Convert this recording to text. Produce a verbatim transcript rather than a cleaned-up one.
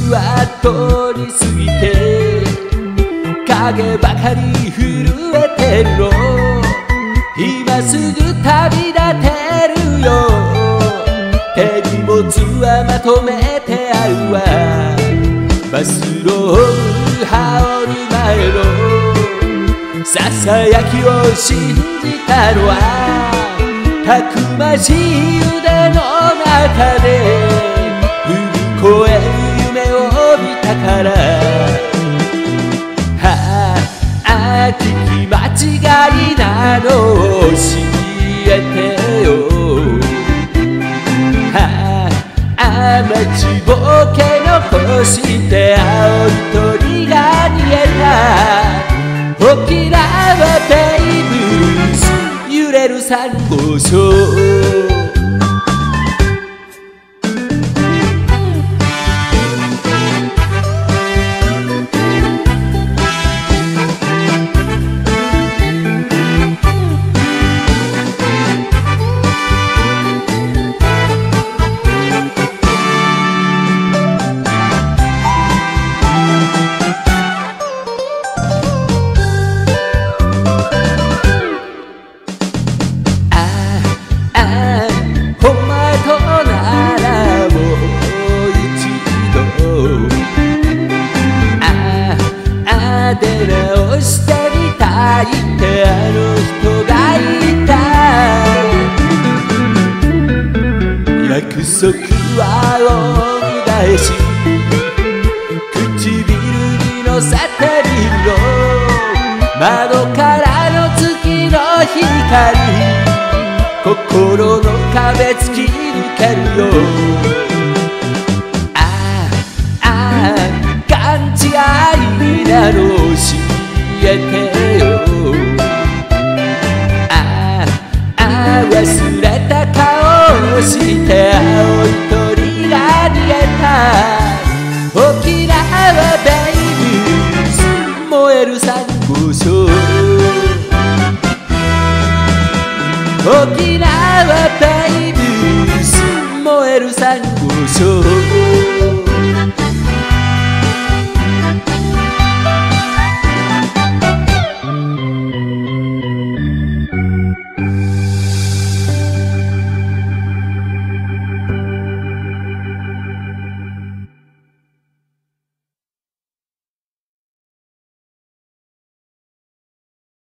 は通り過ぎて影ばかり震えてるの。今すぐ旅立てるよ。手荷物はまとめてあるわ。バスローブ羽織る前のささやきを信じたのはたくましい腕の中で踏み越える夢を見たから。はあ、聞き間違いなのを教えてよ。はあ、待ちぼうけ残して青い鳥が逃げた。沖縄ベイブルース揺れるサンゴ礁。出直してみたいってあの人がいた。約束は恩返し唇に乗せてみるの。窓からの月の光心の壁突き抜けるよ。ああああ勘違いなの教えてよ。ああああ忘れた顔をして青い鳥が逃げた。沖縄ベイブルース燃えるサンゴ礁。沖縄ベイブルース燃えるサンゴ礁。